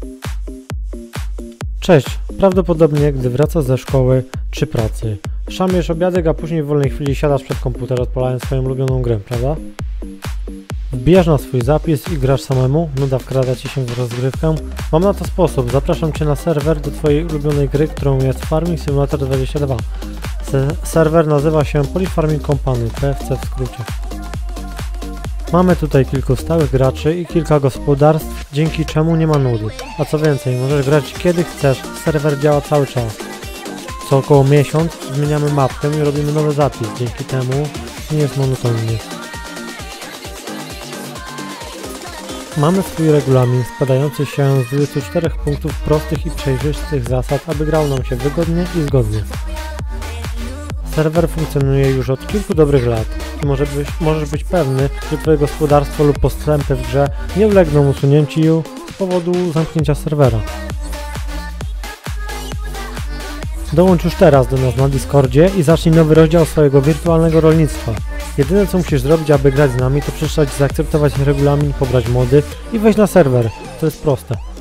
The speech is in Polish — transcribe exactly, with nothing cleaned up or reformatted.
Cześć, prawdopodobnie gdy wracasz ze szkoły czy pracy, szamujesz obiadek, a później w wolnej chwili siadasz przed komputer, odpalając swoją ulubioną grę, prawda? Wbijasz na swój zapis i grasz samemu, nuda wkrada ci się w rozgrywkę. Mam na to sposób, zapraszam cię na serwer do twojej ulubionej gry, którą jest Farming Simulator dwadzieścia dwa. Se serwer nazywa się Polyfarming Company, P F C w skrócie. Mamy tutaj kilku stałych graczy i kilka gospodarstw, dzięki czemu nie ma nudy. A co więcej, możesz grać kiedy chcesz, serwer działa cały czas. Co około miesiąc zmieniamy mapkę i robimy nowy zapis, dzięki temu nie jest monotonnie. Mamy swój regulamin składający się z dwudziestu czterech punktów prostych i przejrzystych zasad, aby grało nam się wygodnie i zgodnie. Serwer funkcjonuje już od kilku dobrych lat i może być, możesz być pewny, że twoje gospodarstwo lub postępy w grze nie ulegną usunięciu z powodu zamknięcia serwera. Dołącz już teraz do nas na Discordzie i zacznij nowy rozdział swojego wirtualnego rolnictwa. Jedyne co musisz zrobić, aby grać z nami, to przeczytać, zaakceptować regulamin, pobrać mody i wejść na serwer. To jest proste.